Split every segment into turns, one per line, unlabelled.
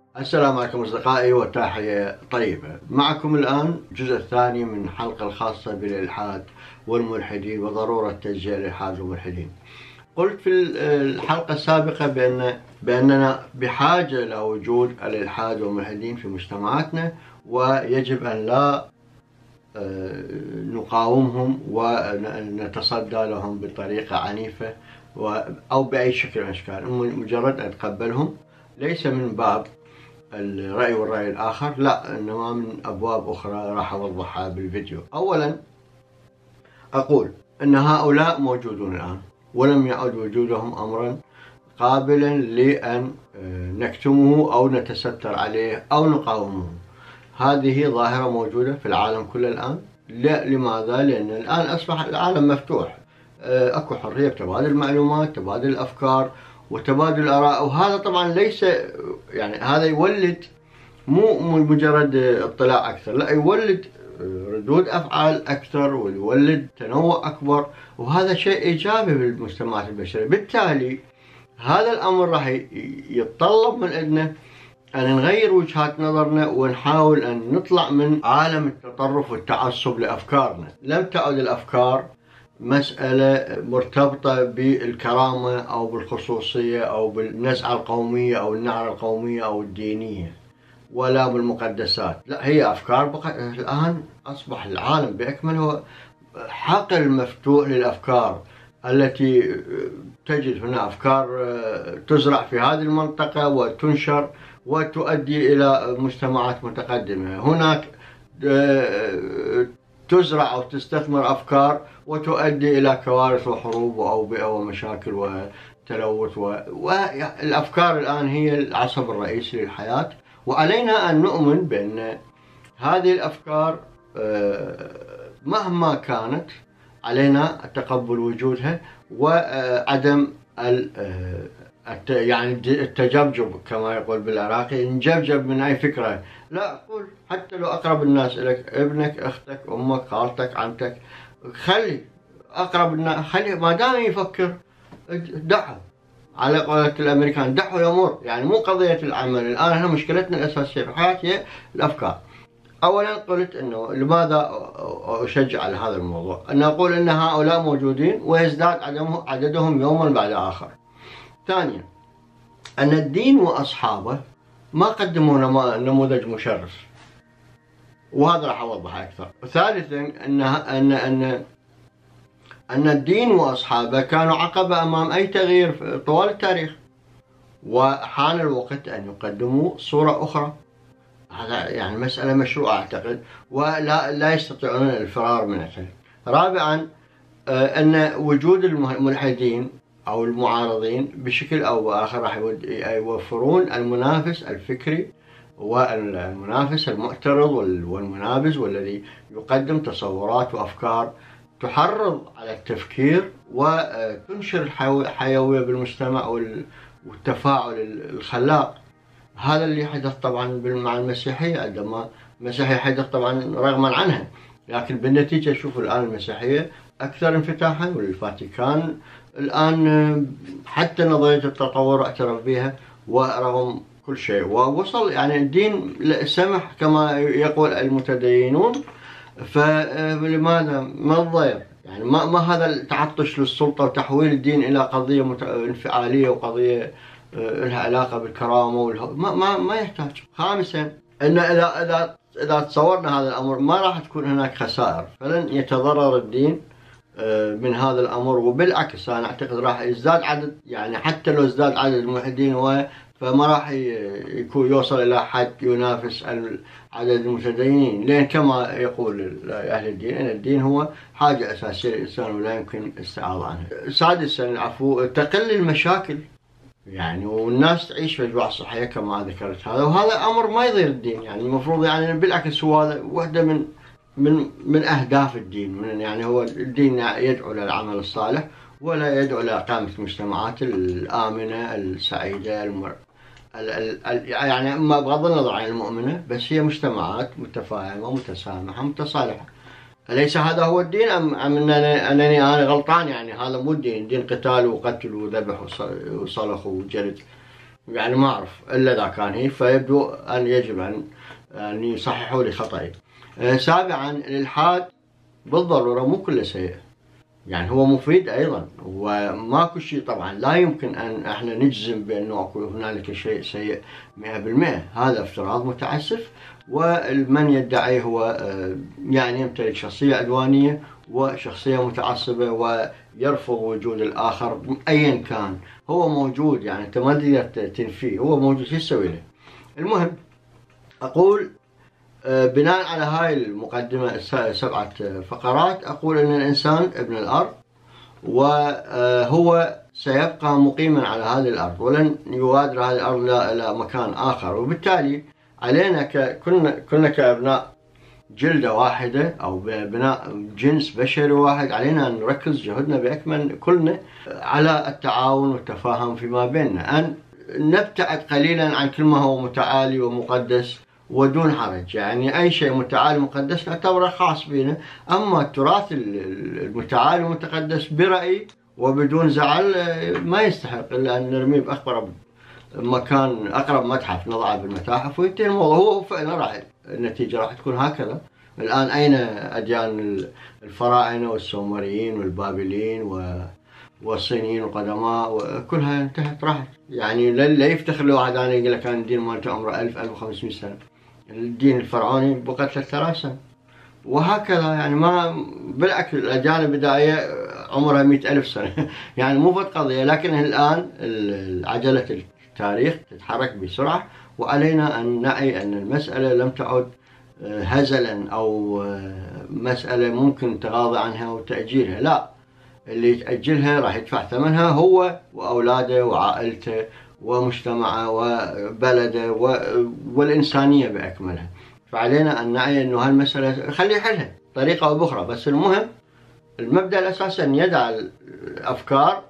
السلام عليكم أصدقائي وتحية طيبة. معكم الآن الجزء الثاني من الحلقة الخاصة بالإلحاد والملحدين وضرورة تشجيع الإلحاد والملحدين. قلت في الحلقة السابقة بأننا بحاجة إلى وجود الإلحاد والملحدين في مجتمعاتنا، ويجب أن لا نقاومهم ونتصدى لهم بطريقة عنيفة أو بأي شكل من الأشكال. مجرد أن نتقبلهم ليس من باب الرأي والرأي الآخر، لا، إنما من أبواب أخرى راح أوضحها بالفيديو. أولا أقول أن هؤلاء موجودون الآن ولم يعد وجودهم أمرا قابلا لأن نكتمه أو نتستر عليه أو نقاومه. هذه ظاهرة موجودة في العالم كله الآن. لماذا؟ لأن الآن أصبح العالم مفتوح، أكو حرية بتبادل المعلومات، تبادل الأفكار وتبادل الآراء، وهذا طبعا ليس يعني هذا يولد مو مجرد اطلاع أكثر، لا، يولد ردود أفعال أكثر ويولد تنوع أكبر، وهذا شيء إيجابي بالمجتمعات البشرية. بالتالي هذا الأمر راح يتطلب من عندنا أن نغير وجهات نظرنا ونحاول أن نطلع من عالم التطرف والتعصب لأفكارنا. لم تعد الأفكار مسألة مرتبطة بالكرامة أو بالخصوصية أو بالنزعة القومية أو النعرة القومية أو الدينية ولا بالمقدسات، لا، هي أفكار. الآن أصبح العالم بأكمله حقل مفتوح للأفكار التي تجد هنا أفكار تزرع في هذه المنطقة وتنشر وتؤدي إلى مجتمعات متقدمة. هناك تزرع أو تستثمر أفكار وتؤدي إلى كوارث وحروب وأوبئة ومشاكل وتلوث والأفكار الآن هي العصب الرئيسي للحياة، وعلينا أن نؤمن بأن هذه الأفكار مهما كانت علينا تقبل وجودها وعدم يعني التجبجب كما يقول بالعراقي، نجبجب من أي فكرة. لا، أقول حتى لو أقرب الناس إليك، ابنك، أختك، أمك، خالتك، عمتك، خلي أقرب الناس، خلي ما دام يفكر دعه. على قولة الأمريكان دعه يمر، يعني مو قضية العمل. الآن احنا مشكلتنا الأساسية في الحياة هي الأفكار. أولا قلت أنه لماذا أشجع على هذا الموضوع؟ أن أقول أن هؤلاء موجودين ويزداد عددهم يوما بعد آخر. ثانيا أن الدين وأصحابه ما قدموا نموذج مشرف، وهذا راح أوضحه أكثر. ثالثا أن الدين وأصحابه كانوا عقبة أمام أي تغيير طوال التاريخ، وحان الوقت أن يقدموا صورة أخرى. هذا يعني مسألة مشروعة أعتقد، ولا يستطيعون الفرار منها. رابعا أن وجود الملحدين أو المعارضين بشكل أو بآخر راح يوفرون المنافس الفكري والمنافس المعترض والمنابز، والذي يقدم تصورات وأفكار تحرض على التفكير وتنشر الحيوية بالمجتمع والتفاعل الخلاق. هذا اللي حدث طبعا مع المسيحية، عندما المسيحية حدث طبعا رغما عنها، لكن بالنتيجة شوفوا الآن المسيحية أكثر انفتاحا، والفاتيكان الآن حتى نظرية التطور اعترف بها ورغم كل شيء، ووصل يعني الدين سمح كما يقول المتدينون. فلماذا ما الضير؟ يعني ما هذا التعطش للسلطة وتحويل الدين إلى قضية انفعالية وقضية لها علاقة بالكرامة ما يحتاج. خامسا أن إذا تصورنا هذا الأمر ما راح تكون هناك خسائر، فلن يتضرر الدين من هذا الأمر، وبالعكس أنا أعتقد راح يزداد عدد، يعني حتى لو ازداد عدد الملحدين فما راح يكون يوصل إلى حد ينافس عدد المتدينين، لأن كما يقول أهل الدين أن الدين هو حاجة أساسية للإنسان ولا يمكن الاستعاضة عنها. سادسا العفو، تقل المشاكل يعني، والناس تعيش في أجواء صحية كما ذكرت هذا، وهذا أمر ما يضير الدين. يعني المفروض يعني بالعكس هو هذا واحدة من أهداف الدين. يعني هو الدين يدعو للعمل الصالح ولا يدعو لإقامة المجتمعات الآمنة السعيدة يعني ما بغض النظر عن المؤمنة، بس هي مجتمعات متفاهمة متسامحة متصالحة. أليس هذا هو الدين أم أنني أنا غلطان؟ يعني هذا مو الدين. الدين قتال وقتل وذبح وصلخ وجلد. يعني ما أعرف إلا إذا كان هي، فيبدو أن يجب أن يصححوا لي خطأي. سابعا الإلحاد بالضرورة مو كله سيء، يعني هو مفيد أيضا، وماكو شيء طبعا لا يمكن أن احنا نجزم بأنه أكو هنالك شيء سيء 100%. هذا افتراض متعسف، ومن يدعي هو يعني يمتلك شخصية عدوانية وشخصية متعصبة ويرفض وجود الآخر أيا كان. هو موجود، يعني أنت ما تقدر تنفيه، هو موجود، شو تسوي له؟ المهم أقول بناء على هاي المقدمة 7 فقرات، أقول أن الإنسان ابن الأرض، وهو سيبقى مقيما على هذه الأرض ولن يغادر هذه الأرض إلى مكان آخر. وبالتالي علينا كلنا كأبناء جلدة واحدة أو بناء جنس بشري واحد، علينا أن نركز جهدنا بأكمل كلنا على التعاون والتفاهم فيما بيننا، أن نبتعد قليلا عن كل ما هو متعالي ومقدس ودون حرج. يعني أي شيء متعالي مقدس نعتبره خاص بنا، أما التراث المتعالي والمتقدس برأيي وبدون زعل ما يستحق إلا أن نرميه بأقرب مكان، أقرب متحف نضعه بالمتاحف وينتهي الموضوع. هو فعلا راح النتيجة راح تكون هكذا. الآن أين أديان الفراعنة والسومريين والبابليين والصينيين القدماء؟ كلها انتهت راحت. يعني لا يفتخر له واحد أنا يقول لك كان الدين مالته عمره 1500 سنة، الدين الفرعوني بقى 3000 سنة وهكذا. يعني ما بالعكس الأديان البدائية عمرها 100,000 سنة يعني مو فقط قضية. لكن الآن عجلة التاريخ تتحرك بسرعة، وعلينا أن نعي أن المسألة لم تعد هزلا أو مسألة ممكن تغاضى عنها وتأجيلها. لا، اللي يتأجلها راح يدفع ثمنها هو وأولاده وعائلته ومجتمعه وبلده والإنسانية بأكملها. فعلينا أن نعي أنه هالمسألة خلي يحلها طريقة أو بأخرى، بس المهم المبدأ الأساسي أن يدع الأفكار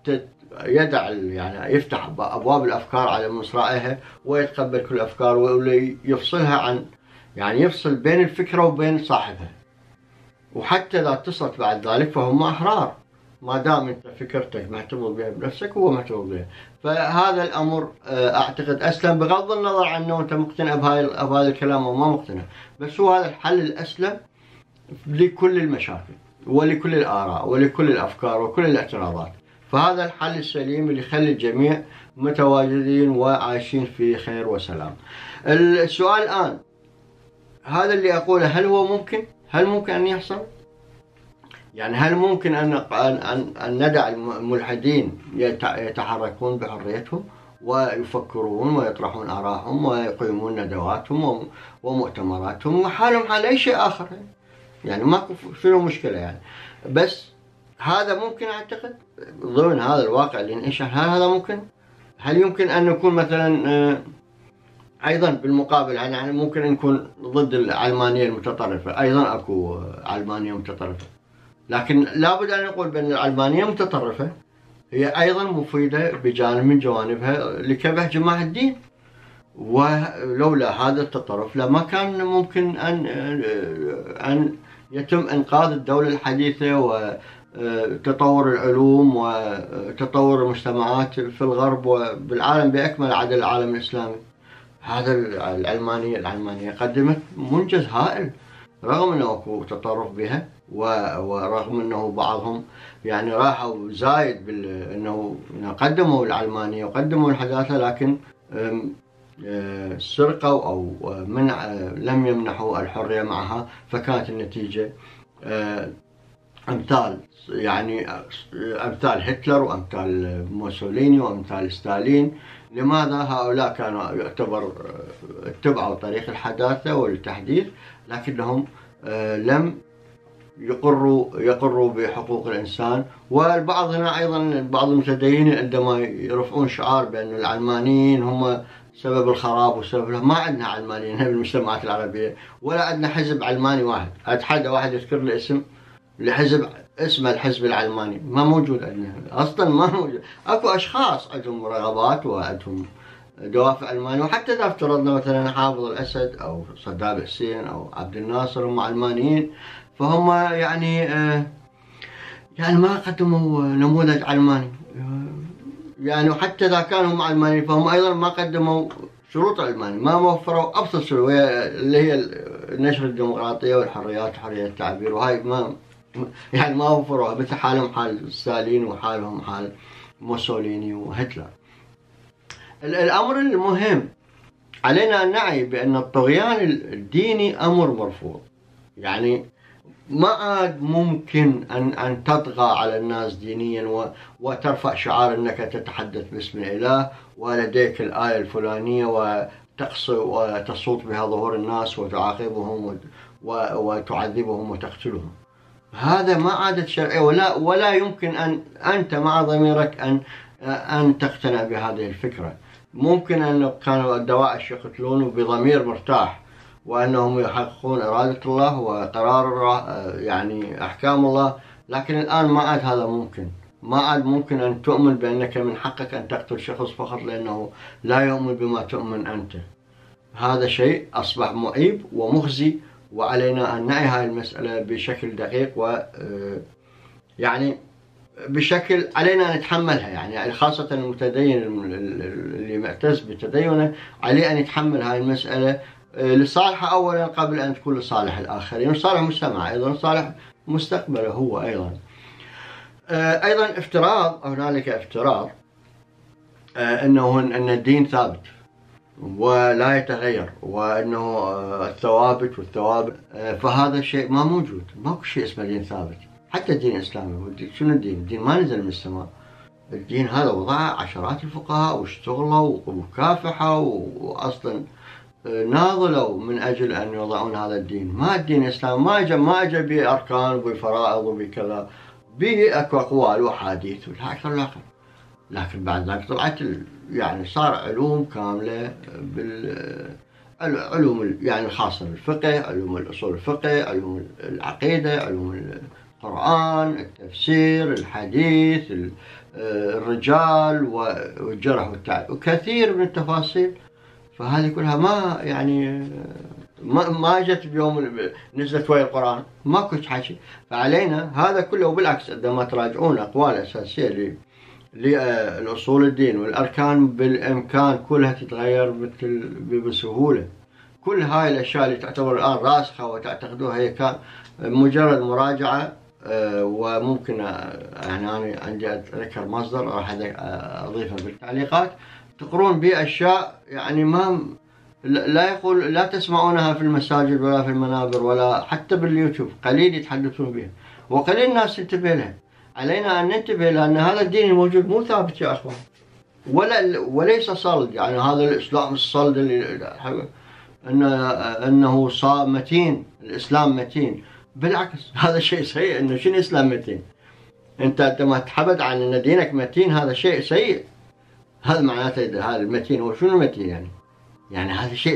يعني يفتح أبواب الأفكار على مصراعيها ويتقبل كل الأفكار ويفصلها عن، يعني يفصل بين الفكرة وبين صاحبها. وحتى إذا اتصلت بعد ذلك فهم أحرار، ما دام أنت فكرتك محتفظ بها بنفسك وهو محتفظ بها. فهذا الأمر أعتقد أسلم، بغض النظر عن أنه أنت مقتنع بهذا الكلام أو ما مقتنع، بس هو هذا الحل الأسلم لكل المشاكل ولكل الآراء ولكل الأفكار وكل الاعتراضات. فهذا الحل السليم اللي يخلي الجميع متواجدين وعايشين في خير وسلام. السؤال الآن، هذا اللي أقوله هل هو ممكن؟ هل ممكن أن يحصل؟ يعني هل ممكن أن ندع الملحدين يتحركون بحريتهم ويفكرون ويطرحون آراءهم ويقيمون ندواتهم ومؤتمراتهم وحالهم حال أي شيء آخر؟ يعني ماكو فيه مشكلة يعني. بس هذا ممكن أعتقد ضمن هذا الواقع اللي نعيشه. هل هذا ممكن؟ هل يمكن أن نكون مثلا أيضا بالمقابل يعني ممكن نكون ضد العلمانية المتطرفة؟ أيضا أكو علمانية متطرفة، لكن لابد أن نقول بأن العلمانية المتطرفة هي أيضا مفيدة بجانب من جوانبها لكبح جماعة الدين. ولولا هذا التطرف لما كان ممكن أن يتم إنقاذ الدولة الحديثة وتطور العلوم وتطور المجتمعات في الغرب وبالعالم بأكمل عدا العالم الإسلامي. هذا العلمانية قدمت منجز هائل رغم أنه أكو تطرف بها، ورغم أنه بعضهم يعني راحوا زايد أنه قدموا العلمانية وقدموا الحداثة، لكن سرقوا أو لم يمنحوا الحرية معها. فكانت النتيجة أمثال هتلر وأمثال موسوليني وأمثال ستالين. لماذا هؤلاء كانوا اتبعوا طريق الحداثة والتحديث، لكنهم لم يقروا بحقوق الإنسان. والبعض هنا أيضا بعض المتدينين عندما يرفعون شعار بأن العلمانيين هم سبب الخراب وسبب ما عندنا علمانيين بالمجتمعات العربية، ولا عندنا حزب علماني واحد. أتحدى واحد يذكر لي اسم اسمه الحزب العلماني، ما موجود عندنا أصلا، ما موجود. أكو أشخاص عندهم رغبات وعندهم دوافع علمانية، وحتى إذا افترضنا مثلا حافظ الأسد أو صدام حسين أو عبد الناصر هم علمانيين، فهم يعني ما قدموا نموذج علماني. يعني وحتى إذا كانوا مع علمانيين فهم أيضا ما قدموا شروط علمانية، ما وفروا أبسط شروط اللي هي نشر الديمقراطية والحريات وحرية التعبير، وهاي ما يعني ما وفروها، مثل حالهم حال ستالين وحالهم حال موسوليني وهتلر. الأمر المهم علينا أن نعي بأن الطغيان الديني أمر مرفوض. يعني ما عاد ممكن أن تطغى على الناس دينيا وترفع شعار أنك تتحدث باسم الإله ولديك الآية الفلانية وتصوت بها ظهور الناس وتعاقبهم وتعذبهم وتقتلهم. هذا ما عادت شرعية، ولا يمكن أن أنت مع ضميرك أن تقتنع بهذه الفكرة. ممكن أن كانوا الدواعش يقتلونه بضمير مرتاح، وأنهم يحققون إرادة الله وقرار يعني أحكام الله، لكن الآن ما عاد هذا ممكن. ما عاد ممكن أن تؤمن بأنك من حقك أن تقتل شخص فقط لأنه لا يؤمن بما تؤمن أنت. هذا شيء أصبح معيب ومخزي، وعلينا أن نعي هذه المسألة بشكل دقيق، يعني بشكل علينا أن نتحملها. يعني خاصة المتدين اللي معتز بتدينه عليه أن يتحمل هذه المسألة لصالحه أولا قبل أن تكون لصالح الآخرين، وصالح المجتمع أيضا، صالح مستقبله هو أيضا. أيضا هنالك افتراض أن الدين ثابت ولا يتغير، وأنه الثوابت والثوابت، فهذا الشيء ما موجود. ماكو شيء اسمه دين ثابت. حتى الدين الإسلامي، شنو الدين؟ الدين ما نزل من السماء. الدين هذا وضعه عشرات الفقهاء واشتغلوا وكافحوا وأصلا ناضلوا من أجل أن يوضعون هذا الدين. ما الدين الإسلامي ما أجى بأركان وبفرائض وبكذا، به أكو أقوال وحديث والأكثر الآخر، لكن بعد ذلك طلعت يعني صار علوم كاملة بالعلوم يعني الخاصة بالفقه، علوم الأصول الفقه، علوم العقيدة، علوم القرآن، التفسير، الحديث، الرجال والجرح والتعديل، وكثير من التفاصيل. فهذه كلها ما يعني ما جت بيوم نزلت ويا القرآن، ما كنت حكي. فعلينا هذا كله، وبالعكس عندما تراجعون أقوال أساسية للأصول الدين والأركان بالإمكان كلها تتغير بسهولة. كل هاي الأشياء اللي تعتبر الآن راسخة وتعتقدوها هي كان مجرد مراجعة. وممكن يعني أنا عندي أذكر مصدر راح أضيفه بالتعليقات تقرون به أشياء يعني ما لا تسمعونها في المساجد ولا في المنابر ولا حتى باليوتيوب، قليل يتحدثون بها وقليل الناس تنتبه لها. علينا أن ننتبه لأن هذا الدين الموجود مو ثابت يا أخوان، وليس صلد. يعني هذا الإسلام الصلد اللي أنه متين، الإسلام متين. بالعكس هذا شيء سيء. إنه شنو إسلام متين؟ أنت ما تحبد عن أن دينك متين، هذا شيء سيء. هذا معناته هذا المتين هو شنو المتين يعني هذا شيء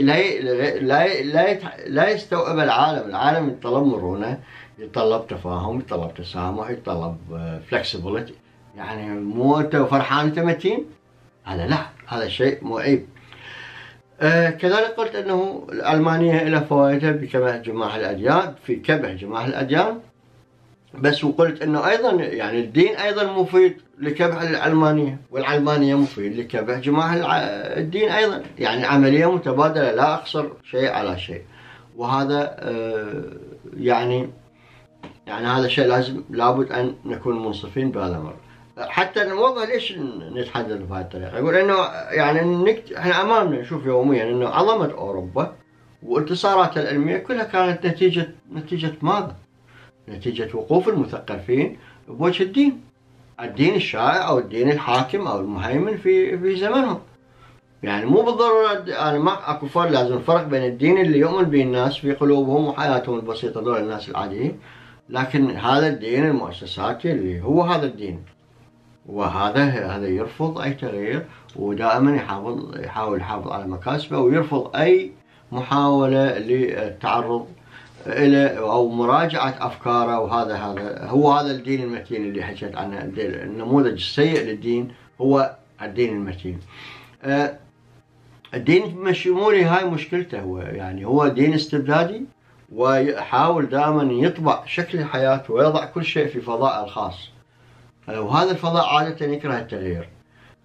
لا يستوعب العالم. العالم يتطلب مرونة، يتطلب تفاهم، يتطلب تسامح، يتطلب flexibility. يعني مو أنت فرحان أنت متين، هذا لا، هذا شيء معيب. كذلك قلت أنه العلمانية لها فوائدها بكبح جماح الأديان، في كبح جماح الأديان، بس وقلت أنه أيضا يعني الدين أيضا مفيد لكبح العلمانية، والعلمانية مفيد لكبح جماح الدين أيضا. يعني عملية متبادلة، لا أقصر شيء على شيء. وهذا يعني هذا شيء لابد أن نكون منصفين بهذا الأمر. حتى نوضح ليش نتحدث بهذه الطريقة. يقول إنه يعني إحنا أمامنا نشوف يوميا إنه عظمة أوروبا وانتصاراتها العلمية كلها كانت نتيجة ماذا؟ نتيجة وقوف المثقفين بوجه الدين الشائع أو الدين الحاكم أو المهيمن في زمنهم. يعني مو بالضرورة أنا ما أكو فرق، لازم فرق بين الدين اللي يؤمن به الناس في قلوبهم وحياتهم البسيطة دول الناس العاديين، لكن هذا الدين المؤسساتي اللي هو هذا الدين، وهذا يرفض أي تغيير، ودائما يحاول يحافظ على مكاسبه، ويرفض أي محاولة للتعرض إلى أو مراجعة أفكاره. وهذا هو الدين المتين اللي حكيت عنه. النموذج السيء للدين هو الدين المتين. الدين الشمولي هاي مشكلته، هو دين استبدادي، ويحاول دائما يطبع شكل الحياة ويضع كل شيء في فضاء الخاص، وهذا الفضاء عادة يكره التغيير.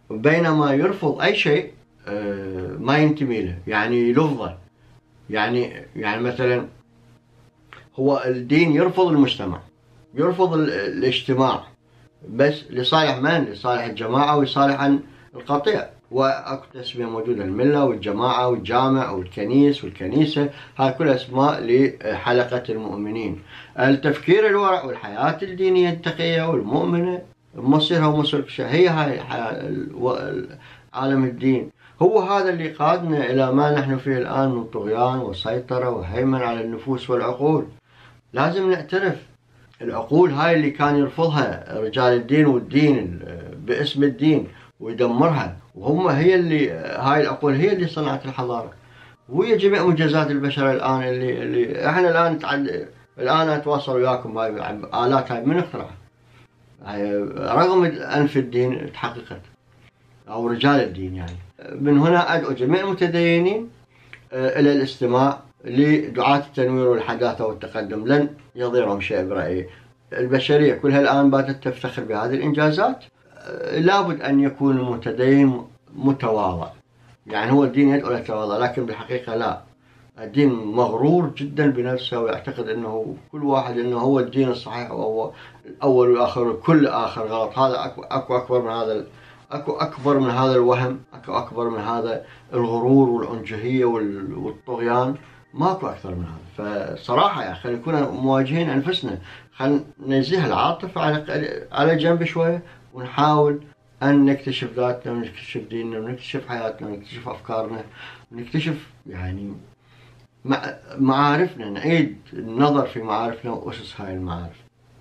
بينما يرفض أي شيء ما ينتمي له، يعني يلفظه. يعني مثلا هو الدين يرفض المجتمع، يرفض الاجتماع، بس لصالح من؟ لصالح الجماعة ويصالح القطيع. واكو تسمية موجودة، الملة والجماعة والجامع والكنيس والكنيسة، هاي كلها اسماء لحلقة المؤمنين. التفكير الورع والحياة الدينية التقية والمؤمنة مصيرها ومصير هي هاي عالم الدين. هو هذا اللي قادنا إلى ما نحن فيه الآن من طغيان وسيطرة وهيمن على النفوس والعقول. لازم نعترف العقول هاي اللي كان يرفضها رجال الدين والدين باسم الدين ويدمرها، وهم هي اللي هاي العقول هي اللي صنعت الحضارة، وهي جميع منجزات البشر الآن اللي احنا الآن أتواصل وياكم هاي آلات هاي من اخترعها؟ رغم أنف الدين تحققت أو رجال الدين. يعني من هنا أدعو جميع المتدينين إلى الاستماع لدعاة التنوير والحداثة والتقدم، لن يضيرهم شيء برأيي. البشرية كلها الآن باتت تفتخر بهذه الإنجازات. لابد أن يكون المتدين متواضع، يعني هو الدين يدعو للتواضع، لكن بالحقيقة لا، الدين مغرور جدا بنفسه ويعتقد أنه كل واحد أنه هو الدين الصحيح وهو الأول والآخر والكل آخر غلط. هذا أكو أكبر من هذا الوهم، أكبر من هذا الغرور والعنجهية والطغيان، ماكو أكثر من هذا. فصراحة يا أخي نكون مواجهين أنفسنا، خلينا نزيح العاطفة على جنب شوية، ونحاول أن نكتشف ذاتنا ونكتشف ديننا ونكتشف حياتنا ونكتشف أفكارنا ونكتشف يعني معارفنا، نعيد النظر في معارفنا وأسس هاي المعارف.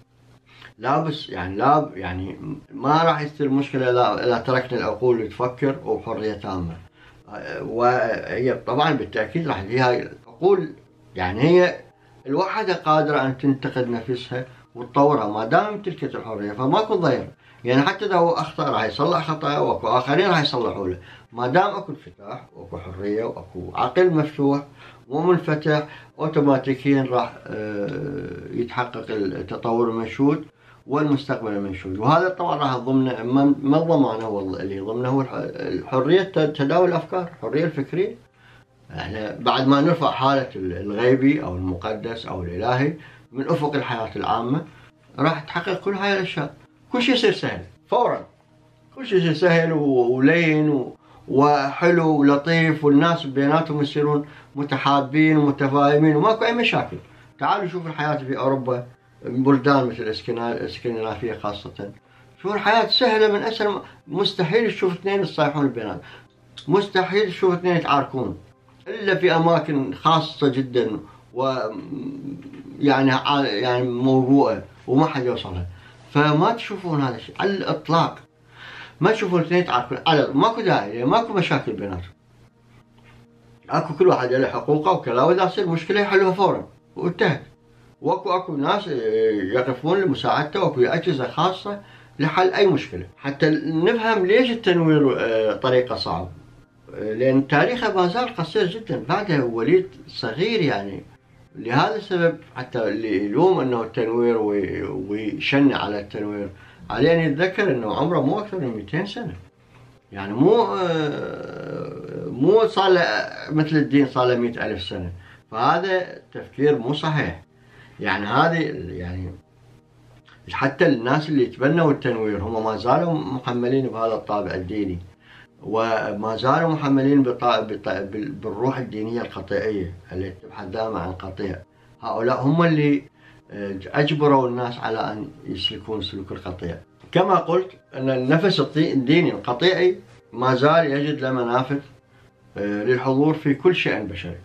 يعني ما راح يصير مشكلة إذا تركنا العقول تفكر وبحرية تامة. وهي طبعا بالتأكيد راح هاي العقول، يعني هي الوحدة قادرة أن تنتقد نفسها وتطورها ما دام امتلكت الحرية، فماكو ضير. يعني حتى إذا هو أخطأ راح يصلح خطأه، وأكو آخرين راح يصلحوا له، ما دام أكو انفتاح وأكو حرية وأكو عقل مفتوح ومنفتح، أوتوماتيكيا راح يتحقق التطور المنشود والمستقبل المنشود. وهذا طبعا راح ضمن ما الضمان هو اللي ضمنه هو الحرية تداول الأفكار، الحرية الفكرية. احنا بعد ما نرفع حالة الغيبي أو المقدس أو الإلهي من أفق الحياة العامة، راح تحقق كل هاي الأشياء، كل شيء يصير سهل فورا، كل شيء يصير سهل ولين وحلو ولطيف، والناس بيناتهم يصيرون متحابين ومتفاهمين وماكو أي مشاكل. تعالوا شوفوا الحياة في أوروبا، بلدان مثل الاسكندنافية خاصة، شوفوا الحياة سهلة من أسهل. مستحيل تشوف اثنين يصيحون بيناتهم، مستحيل تشوف اثنين يتعاركون إلا في أماكن خاصة جدا يعني موضوعة وما حد يوصلها. فما تشوفون هذا الشيء على الإطلاق، ما تشوفون اثنين يتعاركون، ماكو داعي، ماكو مشاكل بيناتهم، اكو كل واحد له حقوقه وكذا، واذا تصير مشكلة يحلوها فورا وانتهت. واكو ناس يقفون لمساعدته، واكو أجهزة خاصة لحل أي مشكلة. حتى نفهم ليش التنوير طريقة صعب، لأن تاريخه ما زال قصير جدا، بعده وليد صغير. يعني لهذا السبب حتى اللي يلوم أنه التنوير ويشنع على التنوير، عليه أن يتذكر أنه عمره مو أكثر من 200 سنة. يعني مو صار مثل الدين صار له 100,000 سنة. فهذا تفكير مو صحيح. يعني هذه يعني حتى الناس اللي تبنوا التنوير هم ما زالوا محملين بهذا الطابع الديني، وما زالوا محملين بالروح الدينية القطيعية التي تبحث دائما عن قطيع. هؤلاء هم اللي أجبروا الناس على أن يسلكون سلوك القطيع. كما قلت أن النفس الديني القطيعي ما زال يجد له منافذ للحضور في كل شيء بشري.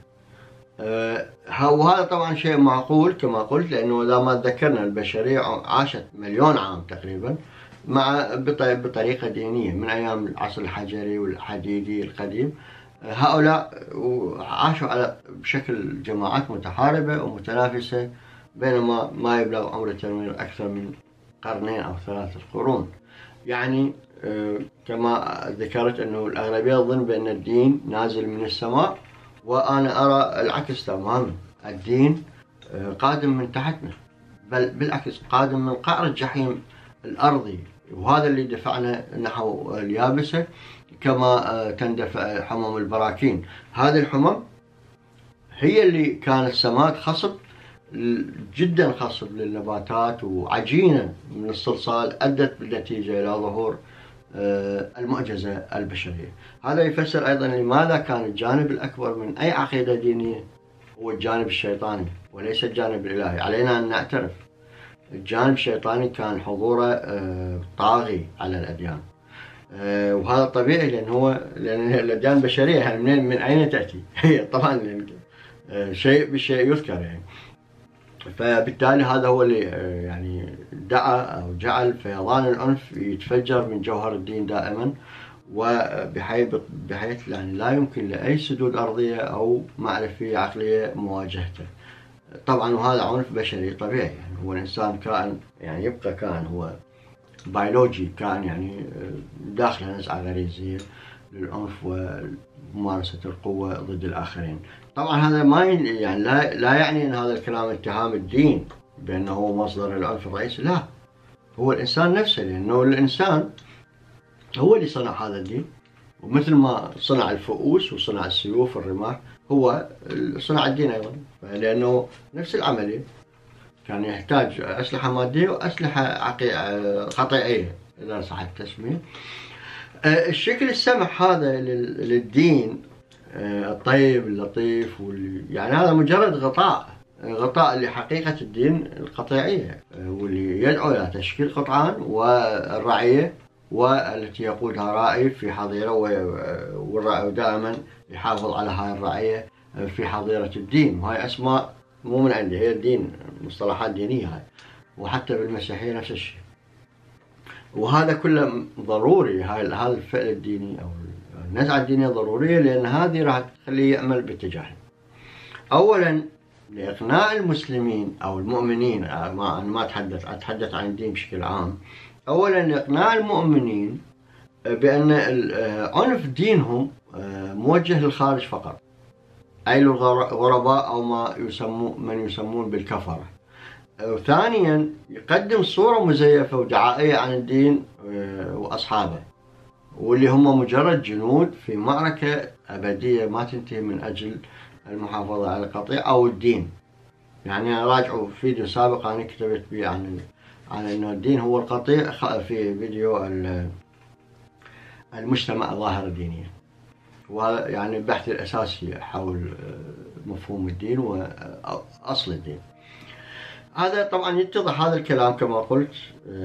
وهذا طبعا شيء معقول كما قلت، لأنه إذا ما تذكرنا البشرية عاشت 1,000,000 عام تقريبا بطريقة دينية من أيام العصر الحجري والحديدي القديم. هؤلاء عاشوا بشكل جماعات متحاربة ومتنافسة، بينما ما يبلغ عمر التنوير أكثر من 2 أو 3 قرون. يعني كما ذكرت أنه الأغلبية تظن بأن الدين نازل من السماء، وأنا أرى العكس تماما. الدين قادم من تحتنا، بل بالعكس قادم من قعر الجحيم الأرضي وهذا اللي دفعنا نحو اليابسة، كما تندفع حمم البراكين. هذه الحمم هي اللي كانت سماد خصب جدا خصب للنباتات وعجينة من الصلصال، أدت بالنتيجة إلى ظهور المعجزة البشرية. هذا يفسر أيضا لماذا كان الجانب الأكبر من أي عقيدة دينية هو الجانب الشيطاني وليس الجانب الإلهي. علينا أن نعترف الجانب الشيطاني كان حضوره طاغي على الأديان، وهذا طبيعي لأن الأديان البشرية يعني من أين تأتي؟ هي طبعا شيء بالشيء يذكر يعني. فبالتالي هذا هو اللي يعني دعا أو جعل فيضان الأنف يتفجر من جوهر الدين دائما، وبحيث يعني لا يمكن لأي سدود أرضية أو معرفية عقلية مواجهته. طبعا وهذا عنف بشري طبيعي، يعني هو الإنسان كائن يعني يبقى كائن هو بيولوجي، كائن يعني داخله نزعة غريزية للعنف وممارسة القوة ضد الآخرين. طبعا هذا ما يعني لا يعني أن هذا الكلام اتهام الدين بأنه هو مصدر العنف الرئيسي، لا، هو الإنسان نفسه، لأنه الإنسان هو اللي صنع هذا الدين، ومثل ما صنع الفؤوس وصنع السيوف والرماح هو صنع الدين أيضا، لأنه نفس العملية كان يحتاج أسلحة مادية وأسلحة قطيعية إذا صح التسمية. الشكل السمح هذا للدين الطيب اللطيف يعني هذا مجرد غطاء لحقيقة الدين القطيعية، واللي يدعو إلى تشكيل قطعان والرعية، والتي يقودها رائي في حظيرة، والرائي دائما يحافظ على هاي الرعية في حظيرة الدين. وهي أسماء مو من عندي، هي الدين، مصطلحات دينية هاي، وحتى بالمسيحية نفس الشيء. وهذا كله ضروري، هذا الفعل الديني أو النزعة الدينية ضرورية، لأن هذه راح تخليه يعمل باتجاهين. أولا لإقناع المسلمين أو المؤمنين، أنا ما أتحدث عن الدين بشكل عام. أولا لإقناع المؤمنين بأن عنف دينهم موجه للخارج فقط، أي للغرباء أو من يسمون بالكفرة. وثانيا يقدم صورة مزيفة ودعائية عن الدين وأصحابه، واللي هم مجرد جنود في معركة أبدية ما تنتهي من أجل المحافظة على القطيع أو الدين. يعني راجعوا فيديو سابق أنا كتبت فيه عن أنه الدين هو القطيع في فيديو المجتمع الظاهرة الدينية، ويعني البحث الأساسي حول مفهوم الدين وأصل الدين. هذا طبعا يتضح هذا الكلام كما قلت.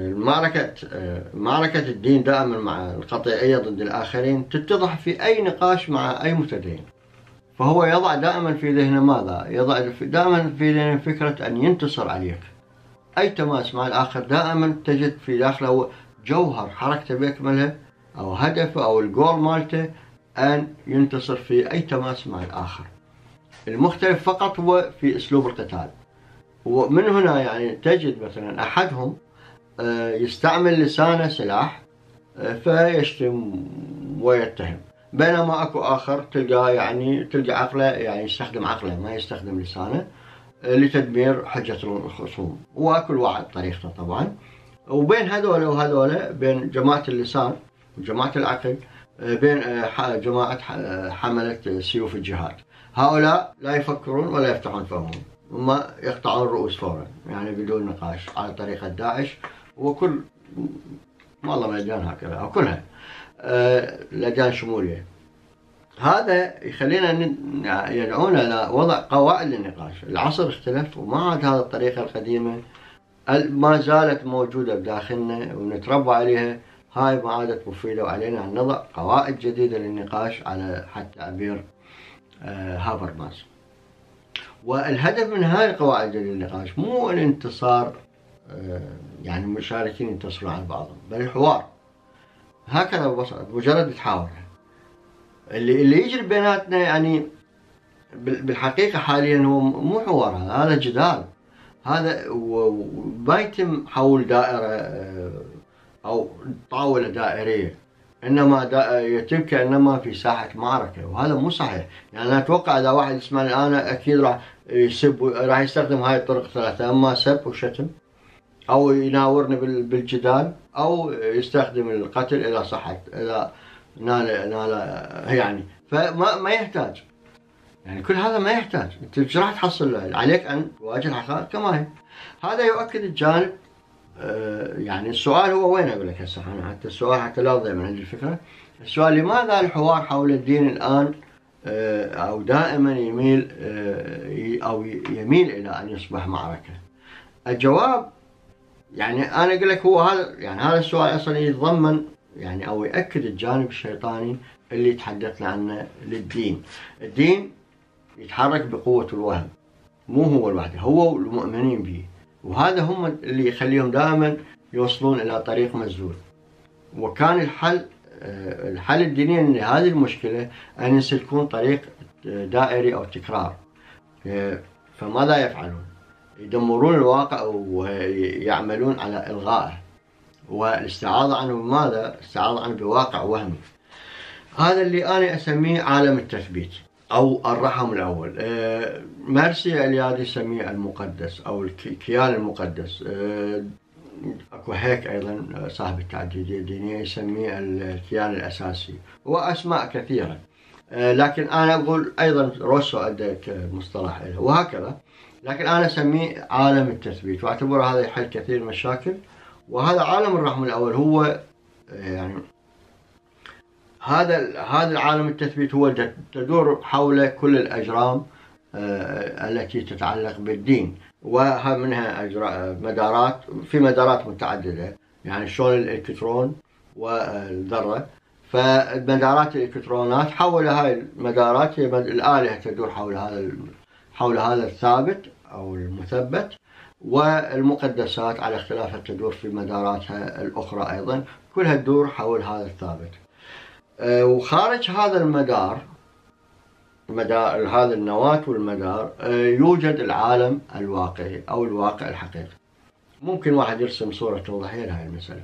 معركة الدين دائما مع القطيعية ضد الآخرين تتضح في أي نقاش مع أي متدين، فهو يضع دائما في ذهنه ماذا؟ يضع دائما في ذهنه فكرة أن ينتصر عليك. أي تماس مع الآخر دائما تجد في داخله جوهر حركته بأكملها، أو هدفه أو الجول مالته أن ينتصر في أي تماس مع الآخر. المختلف فقط هو في أسلوب القتال. ومن هنا يعني تجد مثلا أحدهم يستعمل لسانه سلاح فيشتم ويتهم، بينما أكو آخر تلقى عقله يعني يستخدم عقله ما يستخدم لسانه لتدمير حجة الخصوم، وكل واحد طريقته طبعا. وبين هذول وهذول، بين جماعة اللسان وجماعة العقل، بين جماعة حملة سيوف الجهاد، هؤلاء لا يفكرون ولا يفتحون فمهم، هم يقطعون الرؤوس فورا يعني بدون نقاش، على طريقة داعش وكل والله مليان هكذا أو كلها لجان شمولية. هذا يخلينا يدعونا إلى وضع قواعد للنقاش. العصر اختلف وما عاد هذه الطريقة القديمة ما زالت موجودة بداخلنا ونتربى عليها، هاي ما عادت مفيدة، وعلينا أن نضع قواعد جديدة للنقاش على حتى تعبير هابرماس. والهدف من هاي القواعد للنقاش مو الانتصار، يعني المشاركين ينتصرون على بعضهم، بل الحوار هكذا ببساطة، مجرد تحاور. اللي يجري بيناتنا يعني بالحقيقة حاليا هو مو حوار، هذا جدال، هذا ما يتم حول دائرة أو طاولة دائرية، إنما يتم كأنما في ساحة معركة، وهذا مو صحيح. يعني أنا أتوقع إذا واحد يسمعني أنا أكيد راح يسب، راح يستخدم هاي الطرق ثلاثة، أما سب وشتم أو يناورني بالجدال، أو يستخدم القتل إذا صحت، إذا نال يعني. فما يحتاج، يعني كل هذا ما يحتاج. أنت ايش راح تحصل له؟ عليك أن تواجه الحقائق كما هي. هذا يؤكد الجانب. يعني السؤال هو وين؟ أقول لك هسه أنا حتى السؤال حتى لا تضيع من عندي الفكرة. السؤال: لماذا الحوار حول الدين الآن أو دائما يميل أو يميل إلى أن يصبح معركة؟ الجواب يعني أنا أقول لك هو هذا، يعني هذا السؤال أصلا يتضمن يعني أو يأكد الجانب الشيطاني اللي تحدثنا عنه للدين. الدين يتحرك بقوة الوهم، مو هو لوحده، هو والمؤمنين به، وهذا هم اللي يخليهم دائما يوصلون إلى طريق مسدود. وكان الحل الديني لهذه المشكلة أن يسلكون طريق دائري أو تكرار. فماذا يفعلون؟ يدمرون الواقع ويعملون على إلغائه والاستعاضة عنه. بماذا؟ استعاضة عنه بواقع وهمي. هذا اللي أنا أسميه عالم التثبيت أو الرحم الأول. مارسي اليادي يسميه المقدس أو الكيان المقدس. أكو هيك أيضا صاحب التعددية الدينية يسميه الكيان الأساسي، وأسماء كثيرة. لكن أنا أقول أيضا روسو أدى مصطلح له وهكذا. لكن أنا أسميه عالم التثبيت، واعتبر هذا يحل كثير من المشاكل. وهذا عالم الرحم الأول هو يعني هذا العالم التثبيت هو تدور حول كل الأجرام التي تتعلق بالدين، ومنها مدارات، في مدارات متعددة، يعني شلون الإلكترون والذرة. فمدارات الإلكترونات حول هاي المدارات هي الآلهة تدور حول هذا الثابت أو المثبت، والمقدسات على اختلافها تدور في مداراتها الأخرى أيضا، كلها تدور حول هذا الثابت. وخارج هذا المدار، هذا النواة والمدار، يوجد العالم الواقعي أو الواقع الحقيقي. ممكن واحد يرسم صورة توضح لهذه المسألة.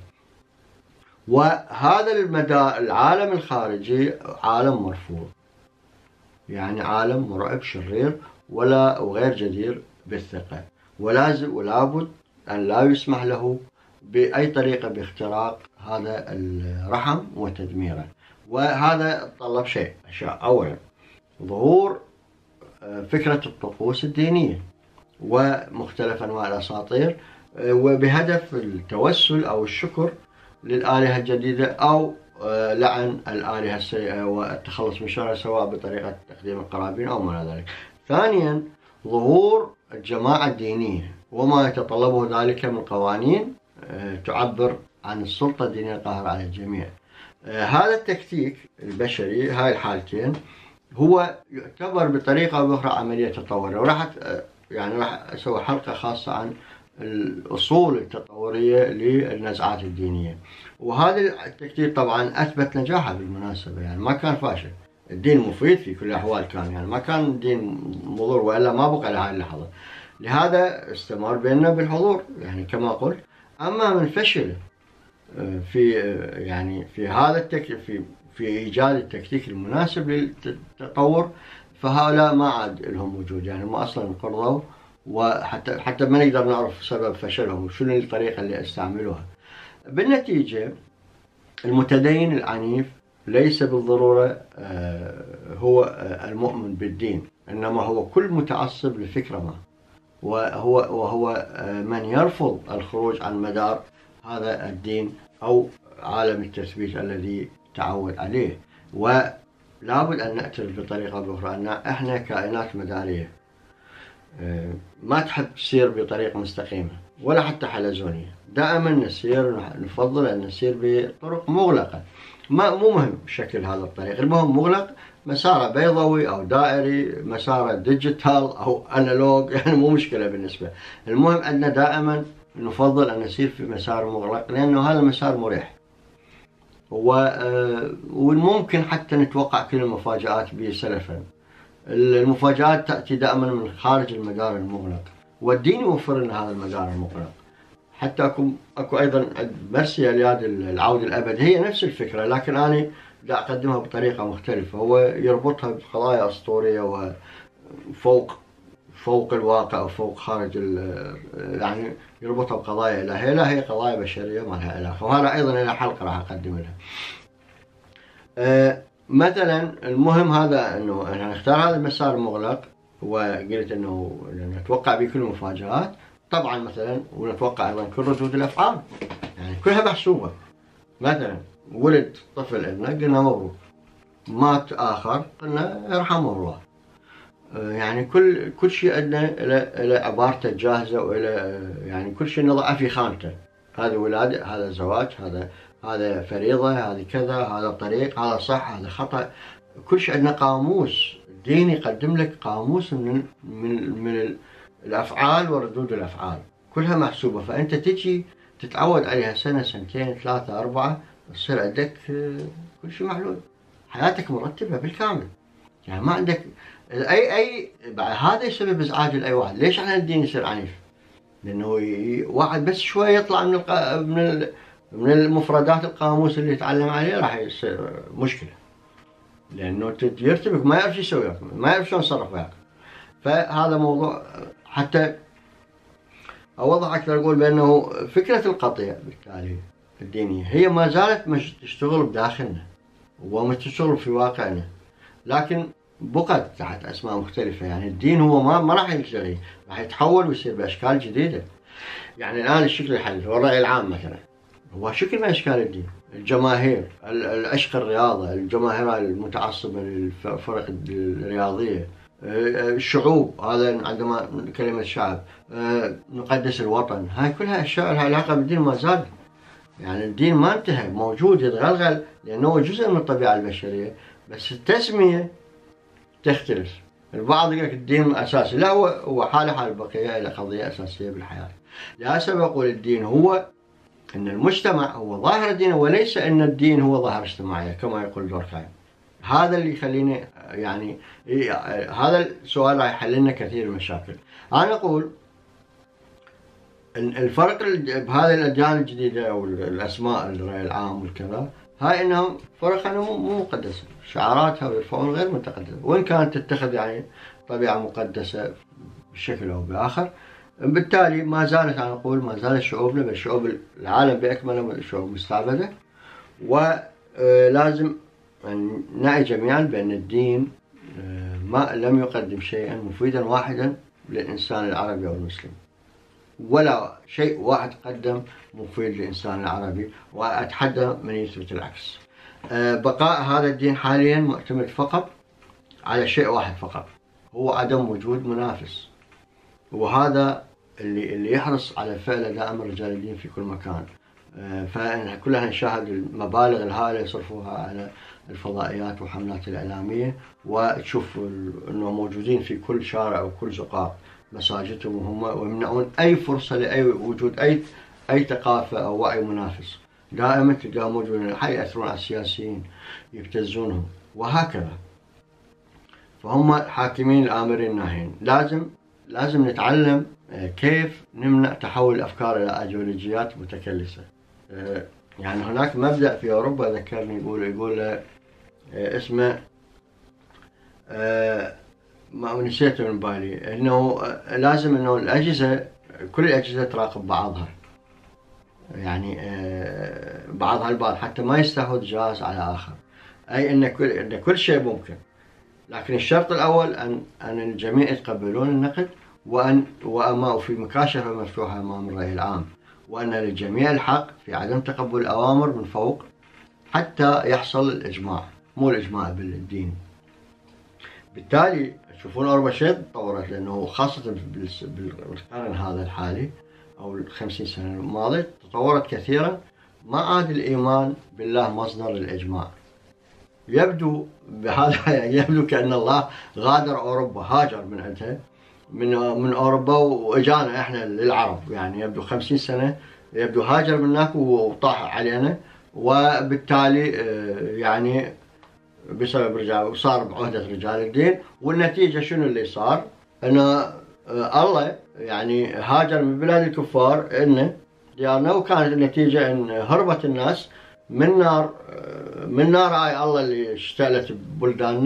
وهذا العالم الخارجي عالم مرفوض، يعني عالم مرعب شرير وغير جدير بالثقة، ولابد أن لا يسمح له بأي طريقة باختراق هذا الرحم وتدميره. وهذا طلب أشياء. أولا ظهور فكرة الطقوس الدينية ومختلف أنواع الأساطير، وبهدف التوسل أو الشكر للآلهة الجديدة أو لعن الآلهة السيئة والتخلص من شرها، سواء بطريقة تقديم القرابين أو ما إلى ذلك. ثانيا ظهور الجماعة الدينية وما يتطلبه ذلك من قوانين تعبر عن السلطة الدينية القاهرة على الجميع. هذا التكتيك البشري، هاي الحالتين، هو يعتبر بطريقة أو بأخرى عملية تطورية. وراح أسوي حلقة خاصة عن الأصول التطورية للنزعات الدينية. وهذا التكتيك طبعا أثبت نجاحه بالمناسبة، يعني ما كان فاشل. الدين مفيد في كل الأحوال كان، يعني ما كان الدين مضر، وإلا ما بقى لهذه اللحظة. لهذا استمر بيننا بالحضور، يعني كما قلت. أما من فشل في هذا التكتيك، في إيجاد التكتيك المناسب للتطور، فهؤلاء ما عاد لهم وجود، يعني هم أصلا انقرضوا. وحتى ما نقدر نعرف سبب فشلهم وشنو الطريقة اللي استعملوها. بالنتيجة المتدين العنيف ليس بالضرورة هو المؤمن بالدين، إنما هو كل متعصب لفكرة ما، وهو من يرفض الخروج عن مدار هذا الدين أو عالم التثبيت الذي تعود عليه. ولابد أن نعترف بطريقة أخرى أن إحنا كائنات مدارية، ما تحب تسير بطريقة مستقيمة ولا حتى حلزونية. دائما نفضل أن نسير بطرق مغلقة. مو مهم شكل هذا الطريق، المهم مغلق، مساره بيضاوي أو دائري، مساره ديجيتال أو أنالوج، يعني مو مشكلة بالنسبة. المهم أن دائما نفضل أن نسير في مسار مغلق، لأنه هذا المسار مريح، والممكن حتى نتوقع كل المفاجآت به سلفا. المفاجآت تأتي دائما من خارج المدار المغلق، والدين يوفر لنا هذا المدار المغلق. حتى أكو أيضا مارسي الياد العود الأبد، هي نفس الفكرة، لكن أنا دا أقدمها بطريقة مختلفة. هو يربطها بقضايا أسطورية وفوق فوق الواقع أو فوق خارج يعني يربطها بقضايا إلهية، لا هي قضايا بشرية ما لها علاقة. وهذا أيضا إلى حلقة راح أقدم لها. مثلا المهم هذا أنه أنا نختار هذا المسار المغلق، وقلت أنه نتوقع به كل المفاجآت طبعا مثلا، ونتوقع أيضا كل ردود الأفعال يعني كلها محسوبة. مثلا ولد طفل لنا قلنا مبروك، مات آخر قلنا يرحمه الله. يعني كل شيء عندنا إلى عبارته جاهزة، وإلى يعني كل شيء نضعه في خانته. هذا ولادة، هذا زواج، هذا فريضة، هذه كذا، هذا طريق، هذا صح، هذا خطأ. كل شيء عندنا قاموس. الدين يقدم لك قاموس من الأفعال وردود الأفعال كلها محسوبة. فأنت تجي تتعود عليها سنة، سنتين، 3، 4، تصير عندك كل شيء محلول. حياتك مرتبة بالكامل، يعني ما عندك أي هذا يسبب إزعاج لأي واحد. ليش احنا الدين يصير عنيف؟ لأنه واحد بس شوية يطلع من المفردات القاموس اللي يتعلم عليه راح يصير مشكلة، لأنه يرتبك، ما يعرف يسوي، ما يعرف شلون يتصرف وياك. فهذا موضوع. حتى أوضح أكثر أقول بأنه فكرة القطيع بالتالي الدينية هي ما زالت مش تشتغل بداخلنا ومش تشتغل في واقعنا، لكن بقت تحت أسماء مختلفة. يعني الدين هو ما راح يلتغي، راح يتحول ويصير بأشكال جديدة. يعني الآن الشكل الحديث هو الرأي العام مثلا، هو شكل من أشكال الدين. الجماهير، العشق الرياضة، الجماهير المتعصبة للفرق الرياضية، الشعوب، هذا عندما كلمة شعب، نقدس الوطن، هاي كلها أشياء لها علاقة بالدين ما زال. يعني الدين ما انتهى، موجود يتغلغل لأنه هو جزء من الطبيعة البشرية، بس التسمية تختلف. البعض يقول لك الدين أساسي، لا هو حال البقية إلى قضية أساسية بالحياة. لهذا بقول الدين هو أن المجتمع هو ظاهر الدين، وليس أن الدين هو ظاهر اجتماعي كما يقول دوركهايم. هذا اللي يخليني يعني هذا السؤال راح يحل لنا كثير من المشاكل. أنا أقول الفرق بهذه الأديان الجديدة أو الأسماء الرأي العام والكذا، هاي إنهم فرق مو مقدسة، شعاراتها ويرفعون غير متقدسة، وإن كانت تتخذ يعني طبيعة مقدسة بشكل أو بآخر. بالتالي ما زالت، أنا أقول ما زالت شعوبنا بل شعوب العالم بأكمله شعوب مستعبدة. ولازم نعي جميعا بأن الدين ما لم يقدم شيئا مفيدا واحدا للإنسان العربي أو المسلم، ولا شيء واحد قدم مفيد للإنسان العربي، وأتحدى من يثبت العكس. بقاء هذا الدين حاليا معتمد فقط على شيء واحد فقط، هو عدم وجود منافس. وهذا اللي يحرص على فعله دائما رجال الدين في كل مكان. فكلنا نشاهد المبالغ الهائلة يصرفوها على الفضائيات وحملات الإعلامية، وتشوف أنه موجودين في كل شارع وكل زقاق مساجدهم وهم، ويمنعون أي فرصة لأي وجود أي ثقافة أو وعي منافس. دائما تلقاهم موجودين، يأثرون على السياسيين، يبتزونهم وهكذا. فهم حاكمين الآمرين الناهين. لازم نتعلم كيف نمنع تحول الأفكار إلى أيديولوجيات متكلسة. يعني هناك مبدأ في أوروبا ذكرني، يقول اسمه ما نسيته من بالي، إنه لازم إنه الأجهزة، كل الأجهزة تراقب بعضها، يعني بعضها البعض، حتى ما يستحوذ جهاز على آخر. أي إن كل شيء ممكن، لكن الشرط الأول أن الجميع يتقبلون النقد، وأما في مكاشفة مفتوحة أمام الرأي العام، وأن للجميع الحق في عدم تقبل الأوامر من فوق حتى يحصل الإجماع، مو الإجماع بالدين. بالتالي تشوفون أوروبا شيء تطورت، لأنه خاصة بالقرن هذا الحالي أو 50 سنة الماضية تطورت كثيرا. ما عاد الإيمان بالله مصدر للإجماع. يبدو بهذا يبدو كأن الله غادر أوروبا، هاجر من عندها من أوروبا وإجانا إحنا للعرب. يعني يبدو 50 سنة يبدو هاجر من هناك وطاح علينا، وبالتالي يعني بسبب رجال صار بعهدة رجال الدين. والنتيجة شنو اللي صار؟ أن الله يعني هاجر من بلاد الكفار إنه ديارنا، وكانت النتيجة أن هربت الناس من نار آي الله اللي اشتعلت ببلداننا،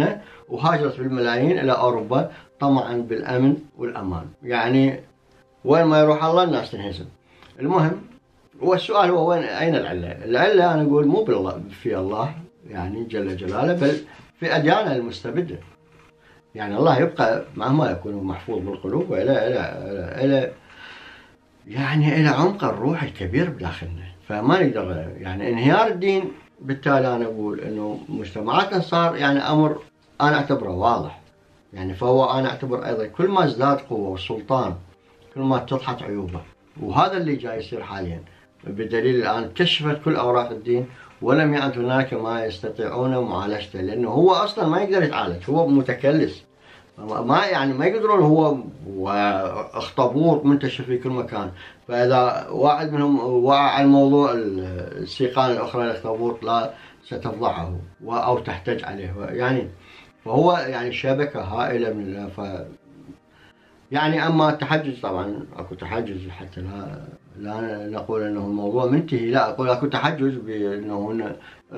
وهاجرت بالملايين إلى أوروبا طمعا بالأمن والأمان. يعني وين ما يروح الله الناس تنهزم. المهم، والسؤال هو وين أين العلة؟ العلة أنا أقول مو بالله في الله يعني جل جلاله، بل في أديانه المستبدة. يعني الله يبقى مهما يكون محفوظ بالقلوب، وإلى يعني إلى عمق الروح الكبير بداخلنا. فما نقدر يعني انهيار الدين. بالتالي أنا أقول إنه مجتمعاتنا صار يعني أمر أنا أعتبره واضح. يعني فهو أنا أعتبر أيضا كل ما ازداد قوة والسلطان كل ما اتضحت عيوبه، وهذا اللي جاي يصير حاليا، بدليل الآن كشفت كل أوراق الدين ولم يعد هناك ما يستطيعون معالجته، لأنه هو أصلا ما يقدر يتعالج، هو متكلس. ما يعني ما يقدرون، هو واخطبوط منتشر في كل مكان. فإذا واحد منهم وعى على الموضوع، السيقان الأخرى الاخطبوط لا ستفضحه أو تحتج عليه. يعني فهو يعني شبكة هائلة من يعني. أما التحجج طبعا أكو تحجج، حتى لا نقول أنه الموضوع منتهي، لا أقول أكو تحجج بأنه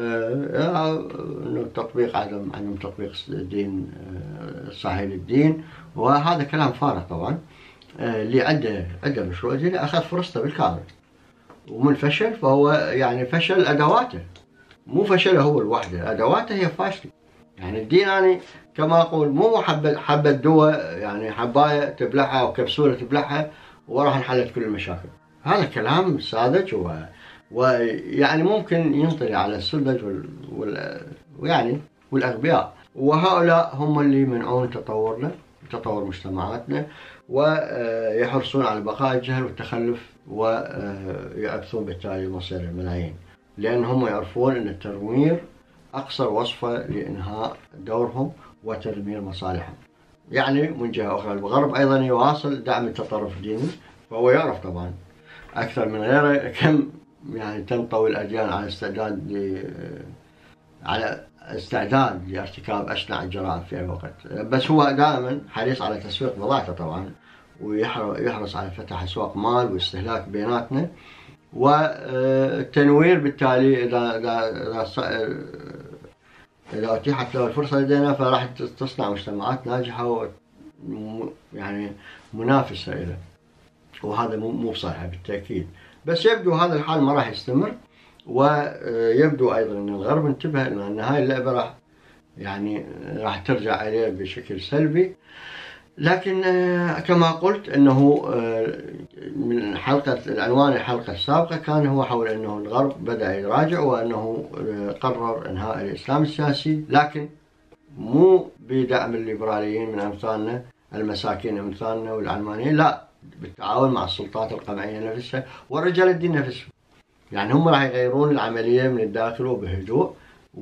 إنه تطبيق عدم تطبيق الدين صحيح للدين، وهذا كلام فارغ طبعا. اللي عنده مشروع ديني أخذ فرصته بالكامل، ومن فشل فهو يعني فشل أدواته، مو فشله هو لوحده، أدواته هي فاشلة. يعني الدين يعني كما أقول مو حبة دواء، يعني حباية تبلعها أو كبسولة تبلعها وراح انحلت كل المشاكل. هذا كلام ساذج، ويعني ممكن ينطلي على السذج ويعني والأغبياء، وهؤلاء هم اللي يمنعون تطورنا وتطور مجتمعاتنا، ويحرصون على بقاء الجهل والتخلف، ويعبثون بالتالي مصير الملايين، لأنهم يعرفون أن التنوير أقصر وصفة لإنهاء دورهم وتدمير مصالحهم. يعني من جهة أخرى الغرب أيضا يواصل دعم التطرف الديني، فهو يعرف طبعا أكثر من غيره كم يعني تنطوي الأديان على استعداد لارتكاب أشنع الجرائم في أي وقت. بس هو دائما حريص على تسويق بضاعته طبعا، ويحرص على فتح أسواق مال واستهلاك بيناتنا والتنوير. بالتالي إذا أتيحت له الفرصة لدينا فراح تصنع مجتمعات ناجحة يعني منافسة إليه، وهذا مو بصحيح بالتأكيد. بس يبدو هذا الحال ما راح يستمر، ويبدو أيضا أن الغرب انتبه أن هاي اللعبة راح ترجع عليه بشكل سلبي. لكن كما قلت أنه من العنوان الحلقة السابقة كان هو حول أنه الغرب بدأ يراجع، وأنه قرر إنهاء الإسلام السياسي، لكن مو بدعم الليبراليين من أمثالنا المساكين أمثالنا والعلمانيين، لا، بالتعاون مع السلطات القمعية نفسها ورجال الدين نفسهم. يعني هم راح يغيرون العملية من الداخل وبهدوء،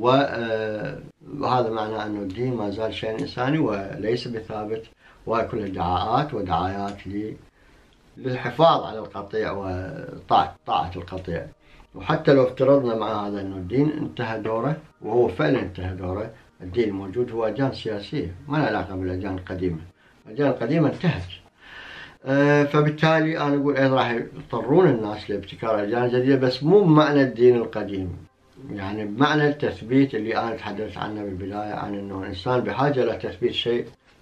وهذا معناه أنه الدين ما زال شيء إنساني وليس بثابت، وكل ادعاءات ودعايات للحفاظ على القطيع وطاعة القطيع. وحتى لو افترضنا مع هذا أنه الدين انتهى دوره، وهو فعلا انتهى دوره، الدين الموجود هو أديان سياسية ما له علاقة بالأديان القديمة. الأديان القديمة انتهت. فبالتالي أنا أقول أيضا راح يضطرون الناس لابتكار أديان جديدة، بس مو بمعنى الدين القديم، يعني بمعنى التثبيت اللي أنا تحدثت عنه بالبداية، عن أنه الإنسان بحاجة إلى تثبيت شيء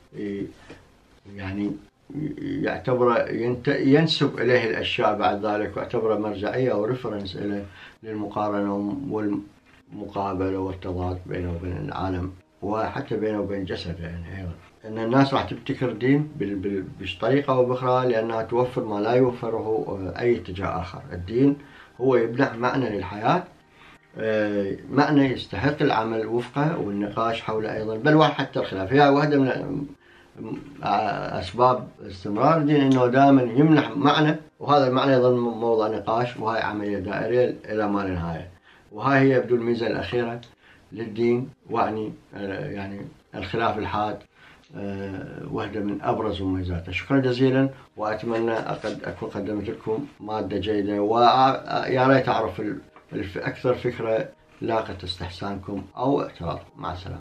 يعني يعتبر ينسب إليه الأشياء بعد ذلك، واعتبره مرجعية أو ريفرنس إليه للمقارنة والمقابلة والتضاد بينه وبين العالم، وحتى بينه وبين جسده. يعني أيضا أن الناس راح تبتكر دين بطريقة أو بأخرى لأنها توفر ما لا يوفره أي اتجاه آخر. الدين هو يبنح معنى للحياة، معنى يستحق العمل وفقه والنقاش حوله أيضا، بل وحتى الخلاف. هي واحدة من أسباب استمرار الدين، أنه دائما يمنح معنى، وهذا المعنى يظل موضوع نقاش، وهي عملية دائرية إلى ما لا نهاية. وهاي هي يبدو الميزة الأخيرة للدين، يعني الخلاف الحاد واحدة من أبرز مميزاته. شكرا جزيلا، وأتمنى أكون قدمت لكم مادة جيدة، ويا ريت أعرف أكثر فكرة لاقت استحسانكم أو اعتراضكم. مع السلامة.